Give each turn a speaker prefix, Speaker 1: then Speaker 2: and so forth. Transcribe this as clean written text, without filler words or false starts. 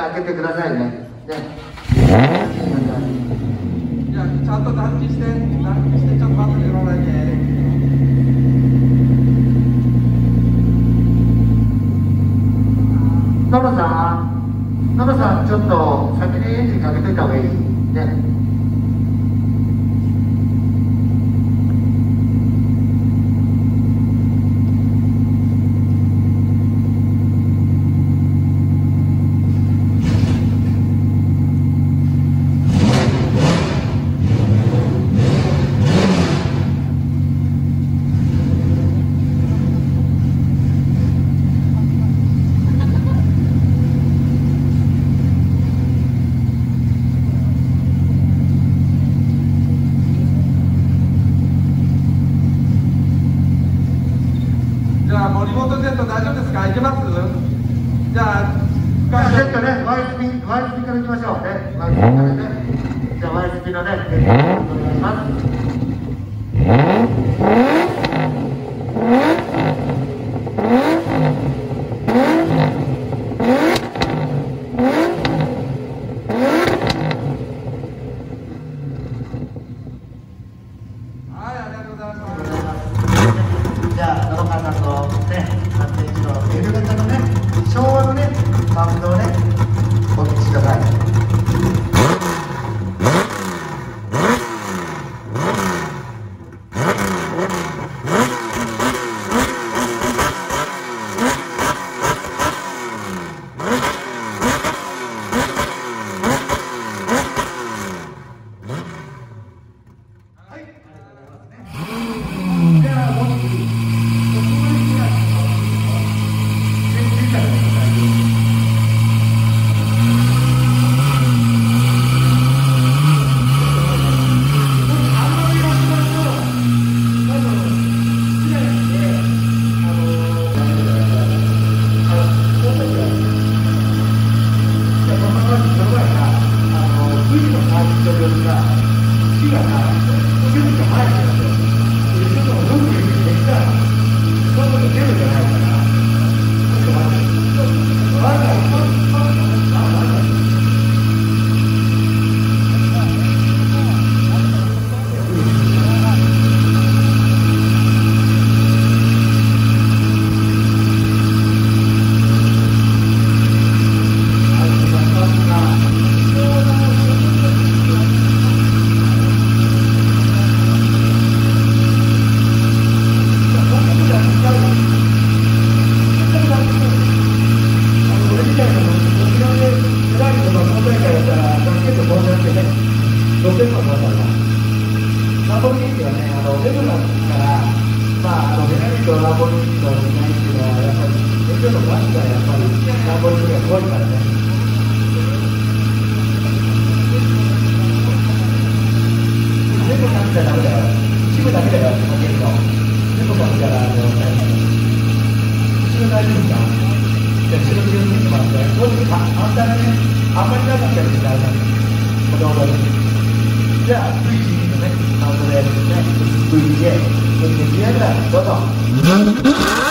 Speaker 1: 開けてくださいね。ね。
Speaker 2: じゃあちゃんと断気してちょっと待ってくださいね。
Speaker 1: ノブさん、ちょっと先にエンジンかけといた方がいいね。
Speaker 2: リモート Z 大丈夫ですか？いけます？じゃあ、
Speaker 1: Z ね、ワイスピからいきましょうね。ワイスピからね。じゃあ、ワイスピのね、お願いします。じゃあ、野々川さんのね、3.1のL型のね、昭和のね、サウンドをね、お聞きしてください。ラボルギーニはね、レゴラスから、フェラーリとラボルギーニの違いっていうのは、やっぱり、エンジンのガスがやっぱり、ラボルギーニは怖いからね。全部かけちゃダメだよ。一部だけだよ、かけるの。全部かけたら、後ろ大丈夫か？じゃあ、後ろ気をつけてもらって、もうちょっと反対だね。あんまり長くやると大丈夫。このままじゃあ、VG のね、カウントでね、VJ、そして GI だ、どうぞ。